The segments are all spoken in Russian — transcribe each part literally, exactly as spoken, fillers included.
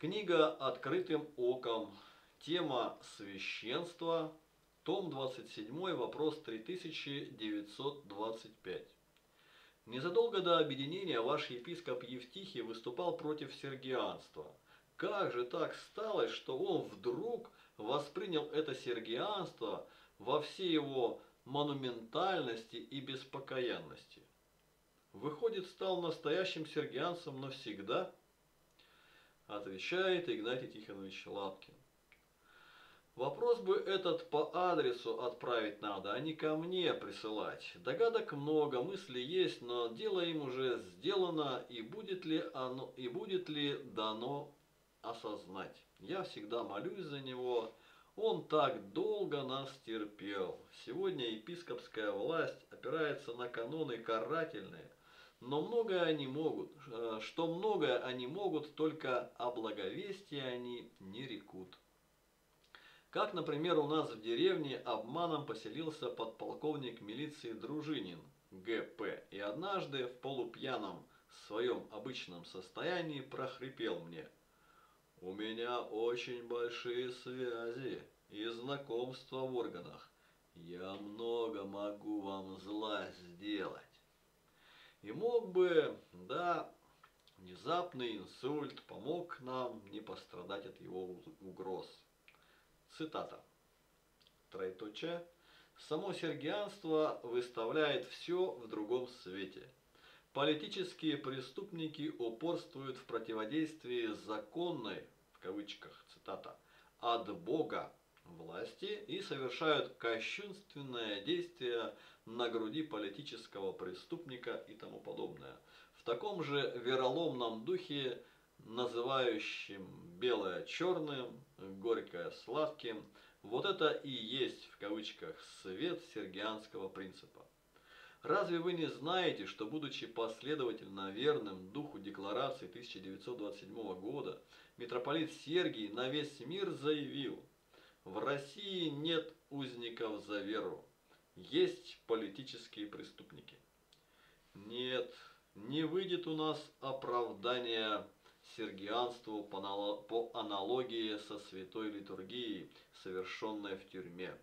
Книга «Открытым оком». Тема «Священство». Том двадцать семь, вопрос три тысячи девятьсот двадцать пять. Незадолго до объединения ваш епископ Евтихий выступал против сергианства. Как же так сталось, что он вдруг воспринял это сергианство во всей его монументальности и беспокоянности? Выходит, стал настоящим сергианцем навсегда? Отвечает Игнатий Тихонович Лапкин. Вопрос бы этот по адресу отправить надо, а не ко мне присылать. Догадок много, мыслей есть, но дело им уже сделано, и будет ли оно, и будет ли дано осознать. Я всегда молюсь за него. Он так долго нас терпел. Сегодня епископская власть опирается на каноны карательные, но многое они могут, что многое они могут, только о благовестии они не рекут. Как, например, у нас в деревне обманом поселился подполковник милиции Дружинин, Г П, и однажды в полупьяном своем обычном состоянии прохрипел мне: «У меня очень большие связи и знакомства в органах. Я много могу вам зла сделать». И мог бы, да, внезапный инсульт помог нам не пострадать от его угроз. Цитата. Троеточие. Само сергианство выставляет все в другом свете. Политические преступники упорствуют в противодействии законной, в кавычках, цитата, от Бога власти и совершают кощунственное действие на груди политического преступника и тому подобное. В таком же вероломном духе, называющим белое черным, горькое сладким, вот это и есть, в кавычках, свет сергианского принципа. Разве вы не знаете, что, будучи последовательно верным духу декларации тысяча девятьсот двадцать седьмого года, митрополит Сергий на весь мир заявил: в России нет узников за веру, есть политические преступники. Нет, не выйдет у нас оправдания сергианству по аналогии со святой литургией, совершенной в тюрьме.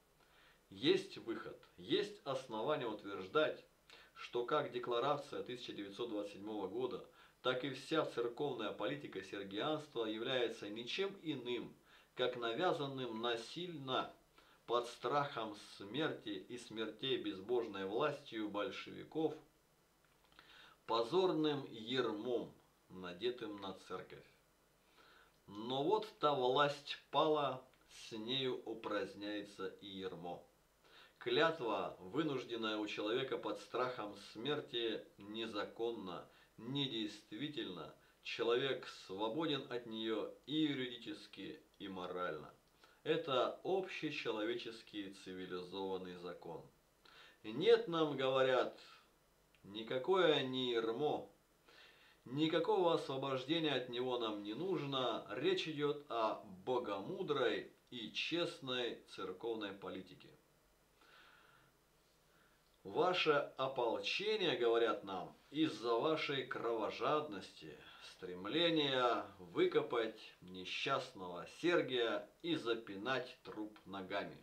Есть выход, есть основания утверждать, что как декларация тысяча девятьсот двадцать седьмого года, так и вся церковная политика сергианства является ничем иным, как навязанным насильно под страхом смерти и смертей безбожной властью большевиков позорным ярмом, надетым на церковь. Но вот та власть пала, с нею упраздняется и ярмо. Клятва, вынужденная у человека под страхом смерти, незаконна, недействительна. Человек свободен от нее и юридически, и морально. Это общечеловеческий цивилизованный закон. Нет, нам говорят, никакое не ярмо, никакого освобождения от него нам не нужно. Речь идет о богомудрой и честной церковной политике. Ваше ополчение, говорят нам, из-за вашей кровожадности, стремления выкопать несчастного Сергия и запинать труп ногами.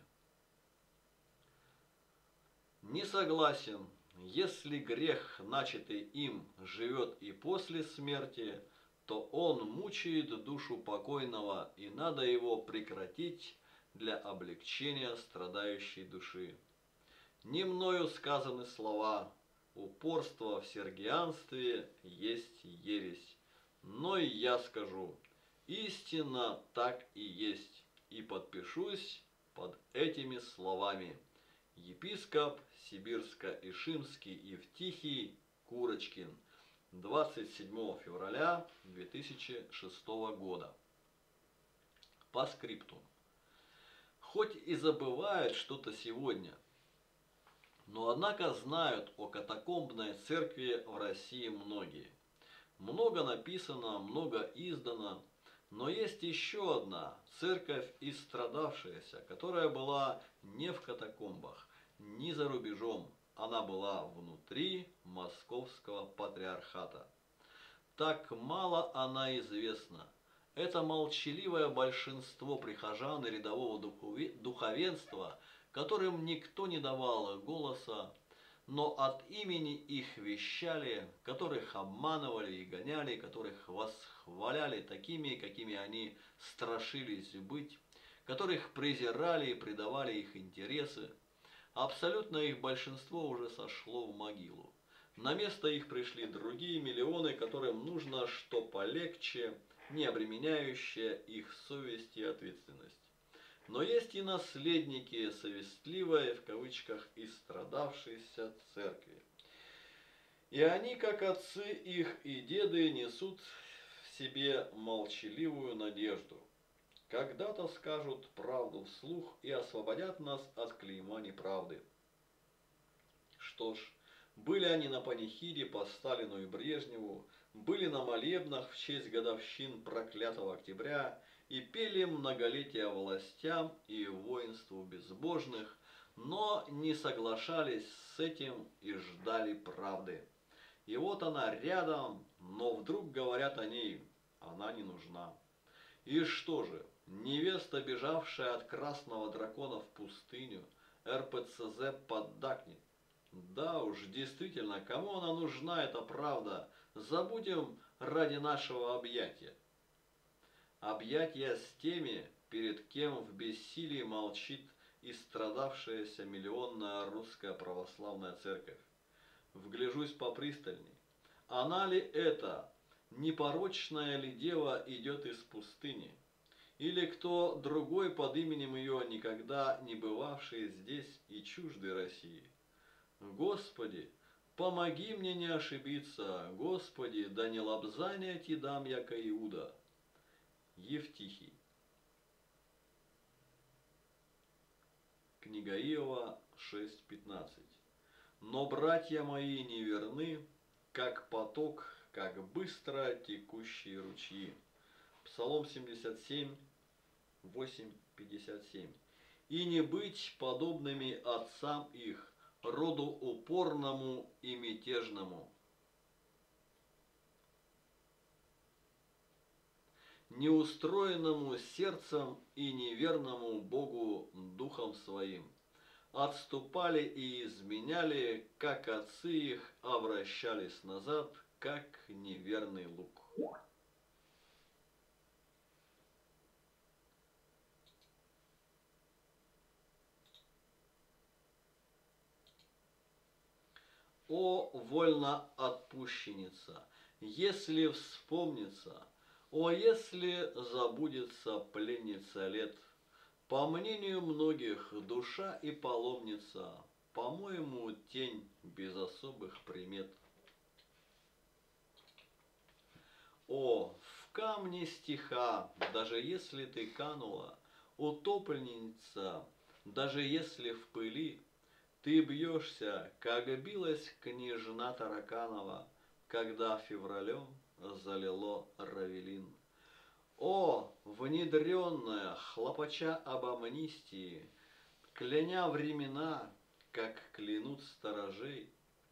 Не согласен, если грех, начатый им, живет и после смерти, то он мучает душу покойного, и надо его прекратить для облегчения страдающей души. Не мною сказаны слова: упорство в сергианстве есть ересь. Но и я скажу: истинно так и есть, и подпишусь под этими словами. Епископ Сибирско-Ишимский Евтихий Курочкин, двадцать седьмого февраля две тысячи шестого года. По скрипту. Хоть и забывают что-то сегодня, но однако знают о катакомбной церкви в России многие. Много написано, много издано, но есть еще одна церковь истрадавшаяся, которая была не в катакомбах, ни за рубежом, она была внутри Московского патриархата. Так мало она известна. Это молчаливое большинство прихожан и рядового духовенства, которым никто не давал голоса, но от имени их вещали, которых обманывали и гоняли, которых восхваляли такими, какими они страшились быть, которых презирали и предавали их интересы. Абсолютное их большинство уже сошло в могилу. На место их пришли другие миллионы, которым нужно что полегче, не обременяющее их совесть и ответственность. Но есть и наследники совестливой, в кавычках, истрадавшейся церкви. И они, как отцы их и деды, несут в себе молчаливую надежду. Когда-то скажут правду вслух и освободят нас от клейма неправды. Что ж, были они на панихиде по Сталину и Брежневу, были на молебнах в честь годовщин проклятого октября и пели многолетия властям и воинству безбожных, но не соглашались с этим и ждали правды. И вот она рядом, но вдруг говорят о ней, она не нужна. И что же, невеста, бежавшая от красного дракона в пустыню, эр пэ цэ зэ поддакнет. Да уж, действительно, кому она нужна, эта правда? Забудем ради нашего объятия. Объятия с теми, перед кем в бессилии молчит истрадавшаяся миллионная русская православная церковь. Вгляжусь попристальней. Она ли это, непорочная ли дева идет из пустыни? Или кто другой под именем ее, никогда не бывавший здесь и чуждый России? Господи, помоги мне не ошибиться, Господи, да не лобзания ти дам, яко Иуда. Евтихий. Книга Иова шесть пятнадцать. Но братья мои неверны, как поток, как быстро текущие ручьи. Псалом семьдесят семь, восемь, пятьдесят семь. И не быть подобными отцам их, роду упорному и мятежному, неустроенному сердцем и неверному Богу духом своим. Отступали и изменяли, как отцы их обращались назад, как неверный лук. О, вольноотпущенница, если вспомнится, о, если забудется пленница лет, по мнению многих, душа и паломница, по-моему, тень без особых примет. О, в камне стиха, даже если ты канула, утопленница, даже если в пыли, ты бьешься, как билась княжна Тараканова, когда февралем залило Равелин. О, внедренная, хлопача об амнистии, кляня времена, как клянут сторожей,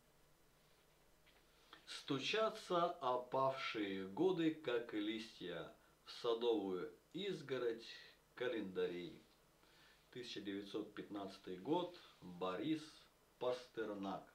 стучатся опавшие годы, как листья, в садовую изгородь календарей. тысяча девятьсот пятнадцатый год. Борис Пастернак.